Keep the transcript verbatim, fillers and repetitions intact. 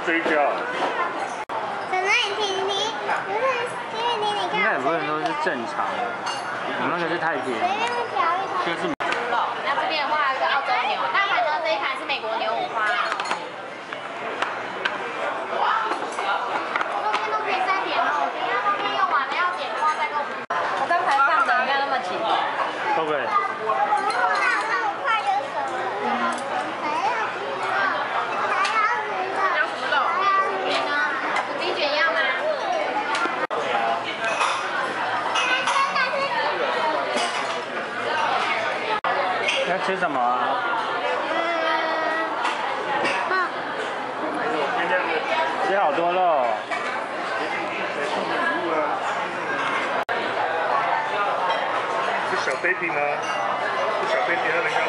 这一家。 奶奶，你听听，不是，因为你你看。应该很多人都是正常的，我们那个是太甜。 随便调一调。 这是。 那这边的话，有一个澳洲牛，大盘呢这一盘是美国牛五花。后面都可以再点哦，等一下后面用完了要点的话再跟我们。我刚才放的没有那么紧。 OK。 那么快就熟了。还要吃肉，还要吃肉。 要什么肉？你呢？土鸡卷要吗？ 要吃什么啊？吃好多肉。 是小 baby 吗？是小 baby 那个